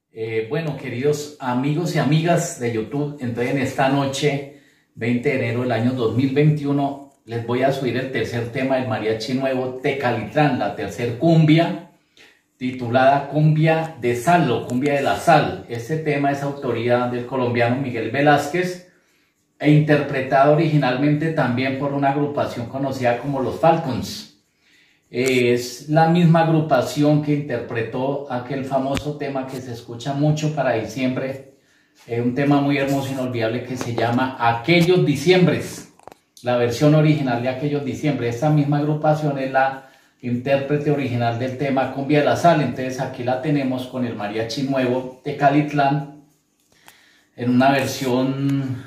Bueno, queridos amigos y amigas de YouTube, entonces en esta noche, 20 de enero del año 2021, les voy a subir el tercer tema del mariachi nuevo Tecalitlán, la tercer cumbia, titulada Cumbia de Sal o Cumbia de la Sal. Este tema es autoría del colombiano Miguel Velázquez e interpretado originalmente también por una agrupación conocida como Los Falcons. Es la misma agrupación que interpretó aquel famoso tema que se escucha mucho para diciembre, un tema muy hermoso, inolvidable, que se llama Aquellos Diciembres, la versión original de Aquellos Diciembres. Esta misma agrupación es la intérprete original del tema Cumbia de la Sal. Entonces aquí la tenemos con el mariachi nuevo Tecalitlán en una versión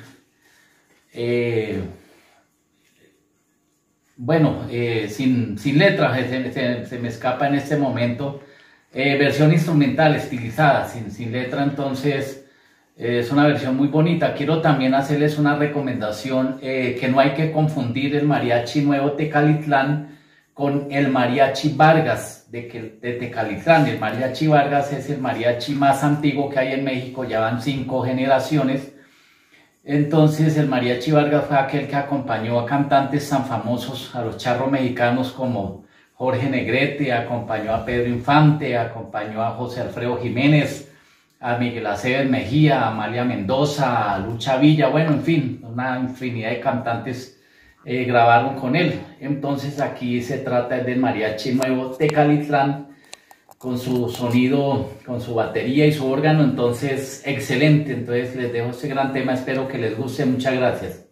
sin letra, se me escapa en este momento, versión instrumental, estilizada, sin letra. Entonces es una versión muy bonita. Quiero también hacerles una recomendación, que no hay que confundir el mariachi nuevo Tecalitlán con el mariachi Vargas de Tecalitlán. El mariachi Vargas es el mariachi más antiguo que hay en México, ya van 5 generaciones. Entonces el mariachi Vargas fue aquel que acompañó a cantantes tan famosos, a los charros mexicanos como Jorge Negrete, acompañó a Pedro Infante, acompañó a José Alfredo Jiménez, a Miguel Aceves Mejía, a Amalia Mendoza, a Lucha Villa, bueno, en fin, una infinidad de cantantes grabaron con él. Entonces aquí se trata del mariachi nuevo Tecalitlán, con su sonido, con su batería y su órgano. Entonces, excelente. Entonces les dejo este gran tema, espero que les guste. Muchas gracias.